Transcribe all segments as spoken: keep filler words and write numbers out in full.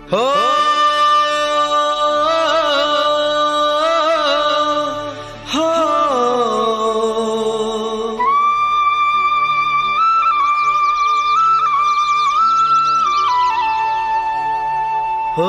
हो हो हो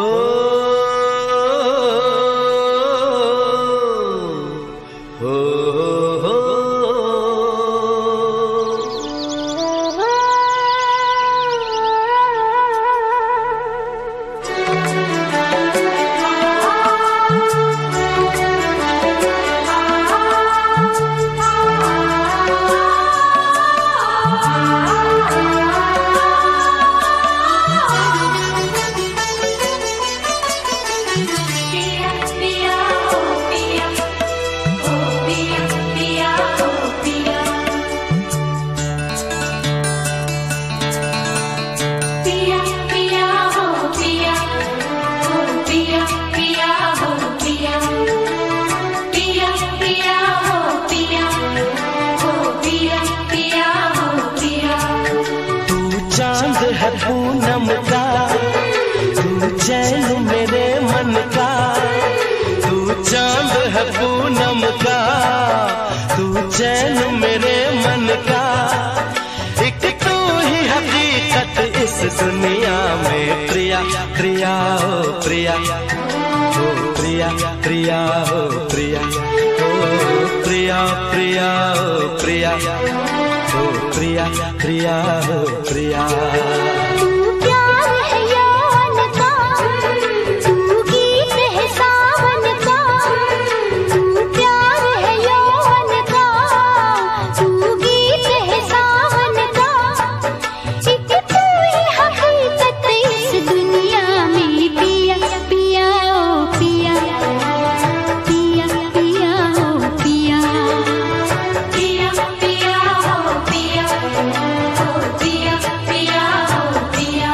है पूनम का तू चैन मेरे मन का, तू चांद है पूनम का तू चैन मेरे मन का, एक तू ही हकीकत इस दुनिया में। प्रिया प्रिया हो प्रिया हो प्रिया प्रिया हो प्रिया हो प्रिया प्रिया हो प्रिया हो प्रिया प्रिया हो प्रिया। तू प्यार है यौवन का, तू गीत है सावन का, तू प्यार है यौवन का, तू गीत है सावन का, एक तू ही हकीकत इस दुनिया में। पिया पिया ओ पिया पिया पिया ओ पिया पिया पिया ओ पिया ओ पिया पिया ओ पिया।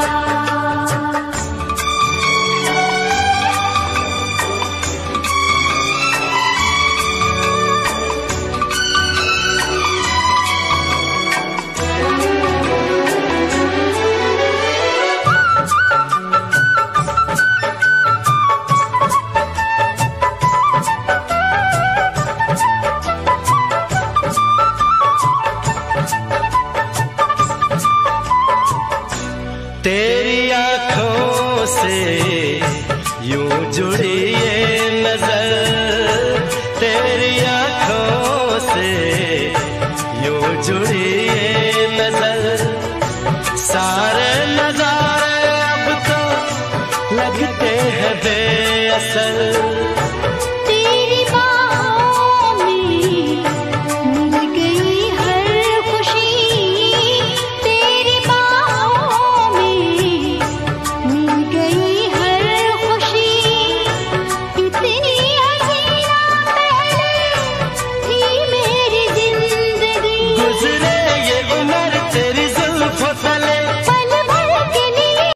तेरी आँखों से यूं जुड़ी ये नजर, तेरी आँखों से यूं जुड़ी ये नजर, सारे नजारे अब तो लगते हैं बेअसर।